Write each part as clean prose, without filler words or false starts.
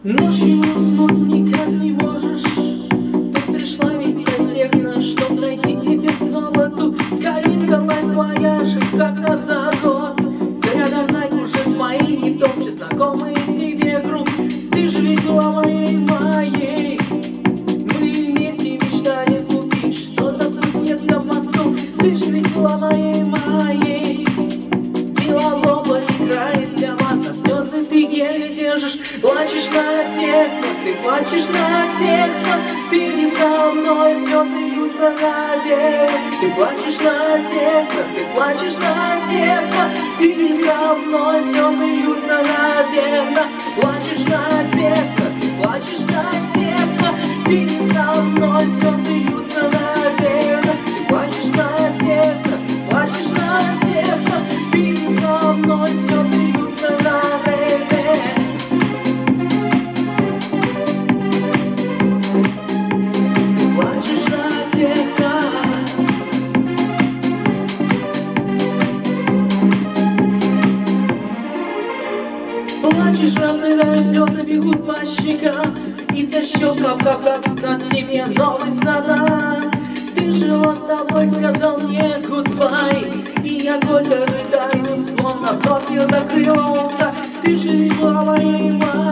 Ночью уснуть никак не можешь. Тут пришла ведь та техно, чтоб найти тебе снова ту калинка лайф твоя же, как назад год. Рядом найк уже твои, не топчи знакомые тебе круг. Ты же ведь была моей. Мы вместе мечтали купить что-то в Кузнецком мосту. Ты же ведь была моей. Белолоба играет для вас, а слезы ты еле держишь. Плачешь на техно, ты плачешь на техно. Ты не со мной, слезы льются наверх. Ты плачешь на техно, ты плачешь на техно. Ты не со мной, слезы льются наверх. Плачешь на техно, ты плачешь на техно. Ты не со мной, слезы льются наверх. Ты плачешь на техно, ты плачешь на техно. Ты не со мной, слезы льются наверх. Плачешь, разрыдаешь, слезы бегут по щекам. Из-за щек кап-кап-кап на тебе новый салат. Ты жила с тобой, сказал мне goodbye. И я горько рыдаю, словно вновь я закрыл так. Ты же была моей.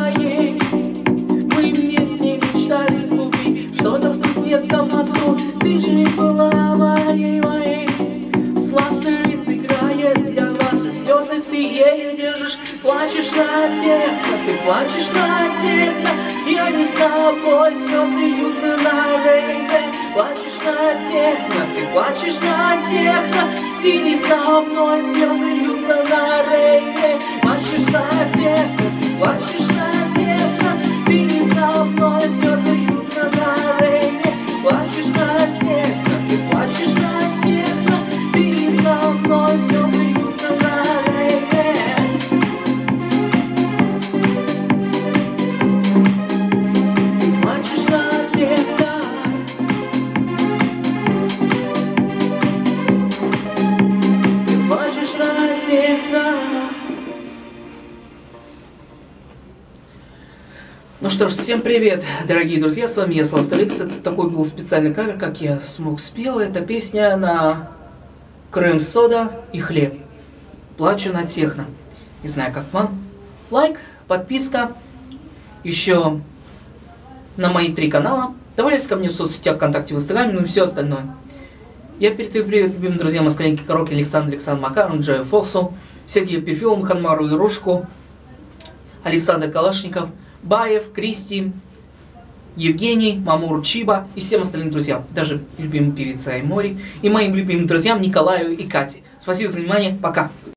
Мы вместе мечтали купить что-то в Кузнецком мосту. Ты же была моей. Сластер сыграет для вас, и слезы ты еле держишь. Плачешь на техно, ты плачешь на техно. Я не с собой, слезы льются на рейве. Плачешь на техно, ты плачешь на техно. Ты не со мной, слезы льются на рейве. Плачешь на техно, ты плачешь на техно. Ты не со мной, слезы льются на рейве. Плачешь на техно, ты плачешь на техно. Ты не со мной, слезы льются на рейве. Ну что ж, всем привет, дорогие друзья, с вами я, Сластерикс. Это такой был специальный кавер, как я смог спел. Это песня на крем-сода и хлеб. Плачу на техно. Не знаю, как вам. Лайк, подписка. Еще на мои 3 канала. Добавляйтесь ко мне в соцсетях, ВКонтакте, в Инстаграме, ну и все остальное. Я передаю привет любимым друзьям Москаленьки, Короки, Александр Макаров, Джаю Фоксу, Сергею Пифилову, Ханмару Ирушку, Александр Калашников, Баев, Кристи, Евгений, Мамур Чиба и всем остальным друзьям, даже любимым певице Аймори и моим любимым друзьям Николаю и Кате. Спасибо за внимание, пока!